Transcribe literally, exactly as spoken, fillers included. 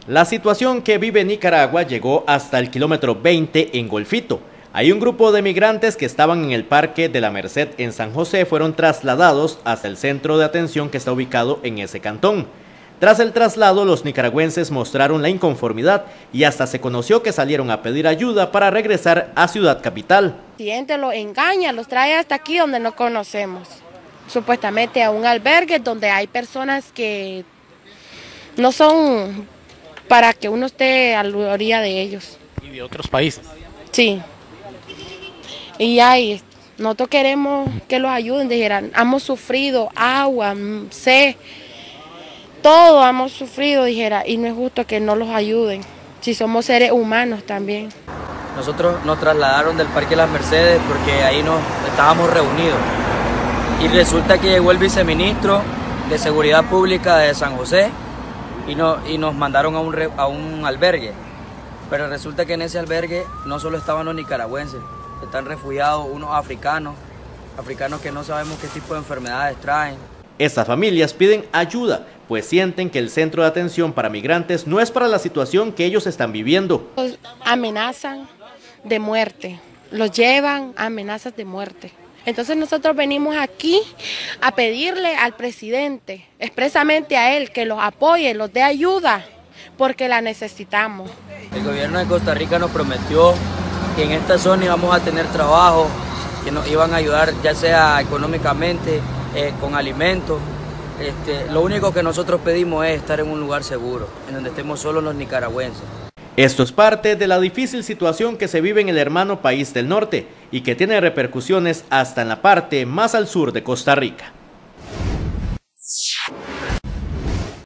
La situación que vive Nicaragua llegó hasta el kilómetro veinte en Golfito. Hay un grupo de migrantes que estaban en el Parque de la Merced en San José fueron trasladados hasta el centro de atención que está ubicado en ese cantón. Tras el traslado, los nicaragüenses mostraron la inconformidad y hasta se conoció que salieron a pedir ayuda para regresar a Ciudad Capital. El presidente los engaña, los trae hasta aquí donde no conocemos, supuestamente a un albergue donde hay personas que no son para que uno esté a la orilla de ellos. ¿Y de otros países? Sí. Y ahí, nosotros queremos que los ayuden, dijeran, hemos sufrido agua, sed, todo hemos sufrido, dijera, y no es justo que no los ayuden, si somos seres humanos también. Nosotros nos trasladaron del Parque de las Mercedes porque ahí nos estábamos reunidos. Y resulta que llegó el viceministro de Seguridad Pública de San José y, no, y nos mandaron a un, re, a un albergue. Pero resulta que en ese albergue no solo estaban los nicaragüenses, están refugiados unos africanos, africanos que no sabemos qué tipo de enfermedades traen. Estas familias piden ayuda, pues sienten que el centro de atención para migrantes no es para la situación que ellos están viviendo. Los amenazan de muerte, los llevan a amenazas de muerte. Entonces nosotros venimos aquí a pedirle al presidente, expresamente a él, que los apoye, los dé ayuda, porque la necesitamos. El gobierno de Costa Rica nos prometió que en esta zona íbamos a tener trabajo, que nos iban a ayudar ya sea económicamente, eh, con alimentos. Este, lo único que nosotros pedimos es estar en un lugar seguro, en donde estemos solos los nicaragüenses. Esto es parte de la difícil situación que se vive en el hermano país del norte y que tiene repercusiones hasta en la parte más al sur de Costa Rica.